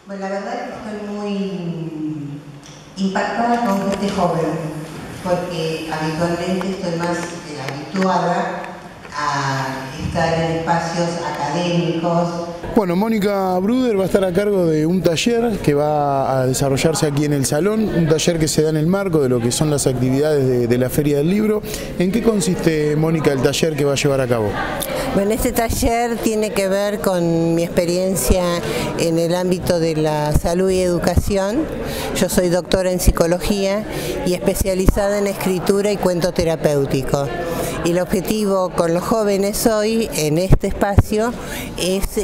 Bueno, la verdad es que estoy muy impactada con gente joven, porque habitualmente estoy más habituada a estar en espacios académicos. Bueno, Mónica Bruder va a estar a cargo de un taller que va a desarrollarse aquí en el salón, un taller que se da en el marco de lo que son las actividades de la Feria del Libro. ¿En qué consiste, Mónica, el taller que va a llevar a cabo? Bueno, este taller tiene que ver con mi experiencia en el ámbito de la salud y educación. Yo soy doctora en psicología y especializada en escritura y cuento terapéutico. Y el objetivo con los jóvenes hoy, en este espacio, es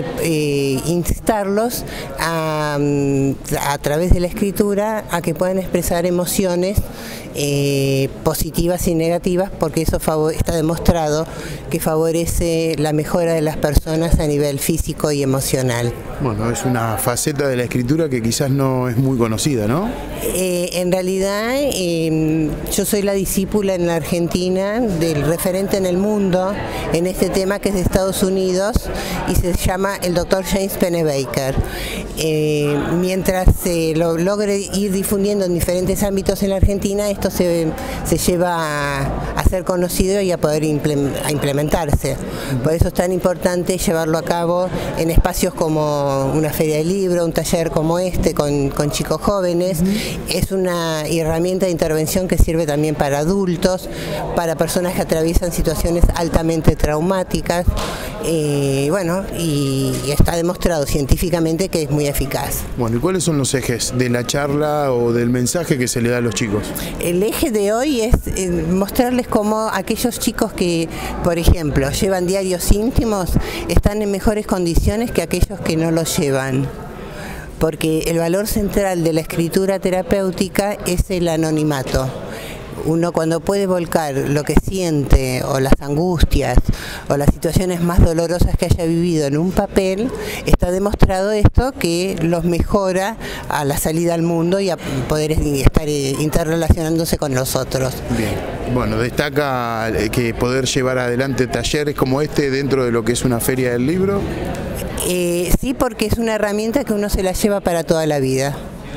instarlos a través de la escritura a que puedan expresar emociones positivas y negativas, porque eso está demostrado que favorece la mejora de las personas a nivel físico y emocional. Bueno, es una faceta de la escritura que quizás no es muy conocida, ¿no? En realidad, yo soy la discípula en la Argentina del referente en el mundo en este tema, que es de Estados Unidos y se llama el Dr. James Pennebaker. Mientras se lo logre ir difundiendo en diferentes ámbitos en la Argentina, esto se lleva a ser conocido y a poder implementarse. Por eso es tan importante llevarlo a cabo en espacios como una feria de libro, un taller como este con chicos jóvenes. Es una herramienta de intervención que sirve también para adultos, para personas que atraviesan situaciones altamente traumáticas. Bueno, y está demostrado científicamente que es muy eficaz. Bueno, ¿y cuáles son los ejes de la charla o del mensaje que se le da a los chicos? El eje de hoy es mostrarles cómo aquellos chicos que, por ejemplo, llevan diarios íntimos están en mejores condiciones que aquellos que no los llevan. Porque el valor central de la escritura terapéutica es el anonimato. Uno, cuando puede volcar lo que siente o las angustias o las situaciones más dolorosas que haya vivido en un papel, está demostrado esto que los mejora a la salida al mundo y a poder estar interrelacionándose con los otros. Bien. Bueno, destaca que poder llevar adelante talleres como este dentro de lo que es una feria del libro. Sí, porque es una herramienta que uno se la lleva para toda la vida.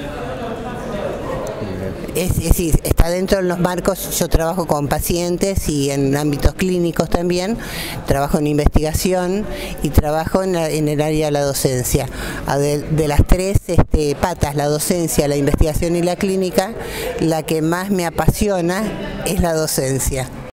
Es decir, está dentro de los marcos. Yo trabajo con pacientes y en ámbitos clínicos también, trabajo en investigación y trabajo en el área de la docencia. De las tres patas, la docencia, la investigación y la clínica, la que más me apasiona es la docencia.